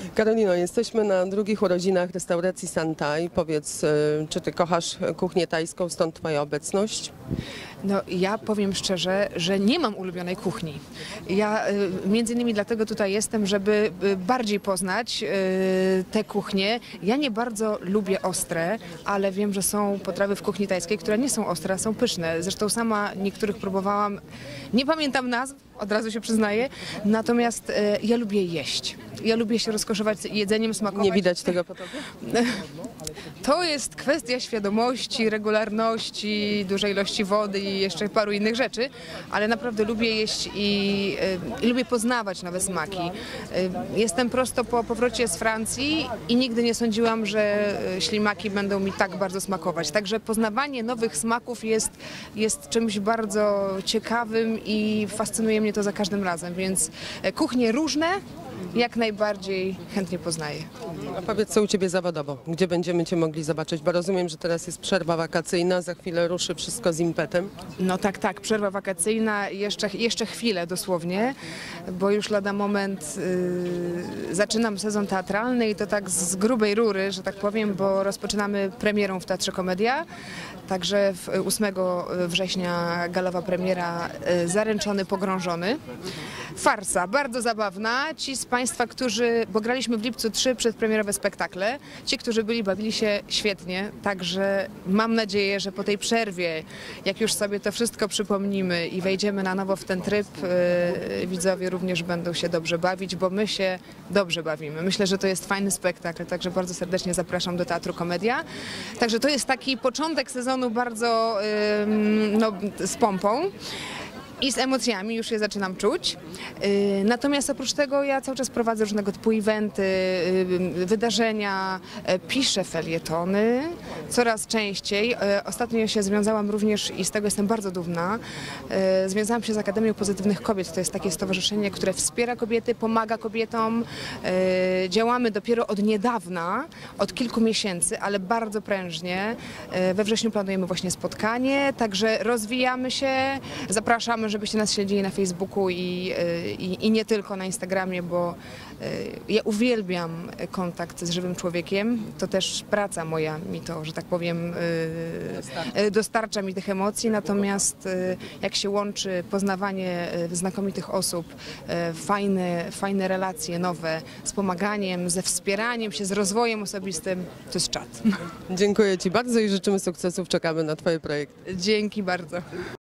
Karolino, jesteśmy na drugich urodzinach restauracji Santai. Powiedz, czy ty kochasz kuchnię tajską, stąd twoja obecność? No, ja powiem szczerze, że nie mam ulubionej kuchni. Ja między innymi dlatego tutaj jestem, żeby bardziej poznać tę kuchnię. Ja nie bardzo lubię ostre, ale wiem, że są potrawy w kuchni tajskiej, które nie są ostre, a są pyszne. Zresztą sama niektórych próbowałam, nie pamiętam nazw, od razu się przyznaję, natomiast ja lubię jeść. Ja lubię się rozkoszować jedzeniem, smakować. Nie widać tego po tobie? To jest kwestia świadomości, regularności, dużej ilości wody i jeszcze paru innych rzeczy, ale naprawdę lubię jeść i lubię poznawać nowe smaki. Jestem prosto po powrocie z Francji i nigdy nie sądziłam, że ślimaki będą mi tak bardzo smakować. Także poznawanie nowych smaków jest czymś bardzo ciekawym i fascynuje mnie to za każdym razem, więc kuchnie różne jak najbardziej chętnie poznaję. A powiedz, co u ciebie zawodowo? Gdzie będziemy cię mogli zobaczyć? Bo rozumiem, że teraz jest przerwa wakacyjna, za chwilę ruszy wszystko z impetem. No tak, przerwa wakacyjna, jeszcze chwilę dosłownie, bo już lada moment zaczynam sezon teatralny i to tak z grubej rury, że tak powiem, bo rozpoczynamy premierą w Teatrze Komedia. Także 8 września galowa premiera Zaręczony, pogrążony. Farsa, bardzo zabawna. Ci z Państwa, bo graliśmy w lipcu 3 przedpremierowe spektakle, ci, którzy byli, bawili się świetnie, także mam nadzieję, że po tej przerwie, jak już sobie to wszystko przypomnimy i wejdziemy na nowo w ten tryb, widzowie również będą się dobrze bawić, bo my się dobrze bawimy. Myślę, że to jest fajny spektakl, także bardzo serdecznie zapraszam do Teatru Komedia. Także to jest taki początek sezonu bardzo z pompą. I z emocjami już je zaczynam czuć. Natomiast oprócz tego ja cały czas prowadzę różnego typu eventy, wydarzenia, piszę felietony coraz częściej. Ostatnio się związałam również i z tego jestem bardzo dumna. Związałam się z Akademią Pozytywnych Kobiet. To jest takie stowarzyszenie, które wspiera kobiety, pomaga kobietom. Działamy dopiero od niedawna, od kilku miesięcy, ale bardzo prężnie. We wrześniu planujemy właśnie spotkanie, także rozwijamy się, zapraszamy, żebyście nas śledzili na Facebooku i nie tylko na Instagramie, bo ja uwielbiam kontakt z żywym człowiekiem. To też praca moja mi to, że tak powiem, dostarcza mi tych emocji. Natomiast jak się łączy poznawanie znakomitych osób, fajne relacje nowe, z pomaganiem, ze wspieraniem się, z rozwojem osobistym, to jest czad. Dziękuję ci bardzo i życzymy sukcesów. Czekamy na twoje projekty. Dzięki bardzo.